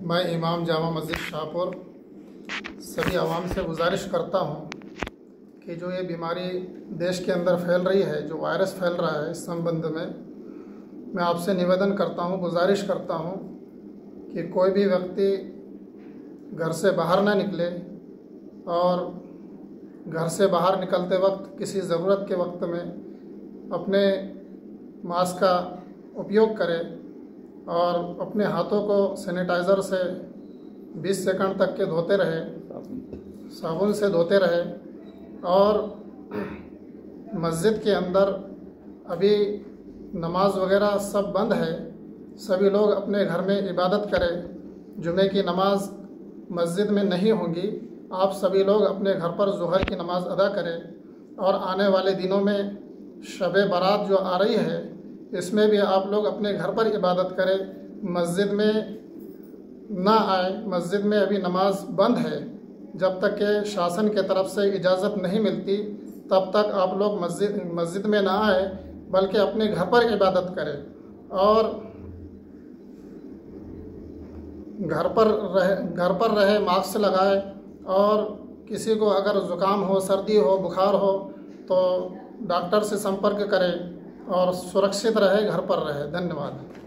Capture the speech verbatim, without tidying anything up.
मैं इमाम जामा मस्जिद शाहपुर सभी आवाम से गुजारिश करता हूँ कि जो ये बीमारी देश के अंदर फैल रही है, जो वायरस फैल रहा है, इस संबंध में मैं आपसे निवेदन करता हूँ, गुजारिश करता हूँ कि कोई भी व्यक्ति घर से बाहर ना निकले और घर से बाहर निकलते वक्त किसी ज़रूरत के वक्त में अपने मास्क का उपयोग करे और अपने हाथों को सैनिटाइज़र से बीस सेकंड तक के धोते रहे, साबुन से धोते रहे। और मस्जिद के अंदर अभी नमाज वगैरह सब बंद है, सभी लोग अपने घर में इबादत करें। जुमे की नमाज मस्जिद में नहीं होंगी, आप सभी लोग अपने घर पर ज़ुहर की नमाज अदा करें। और आने वाले दिनों में शब बारात जो आ रही है, इसमें भी आप लोग अपने घर पर इबादत करें, मस्जिद में ना आए। मस्जिद में अभी नमाज बंद है, जब तक के शासन के तरफ से इजाज़त नहीं मिलती तब तक आप लोग मस्जिद मस्जिद में ना आए, बल्कि अपने घर पर इबादत करें। और घर पर रहे घर पर रहे मास्क लगाए, और किसी को अगर ज़ुकाम हो, सर्दी हो, बुखार हो तो डॉक्टर से संपर्क करें और सुरक्षित रहे, घर पर रहे। धन्यवाद।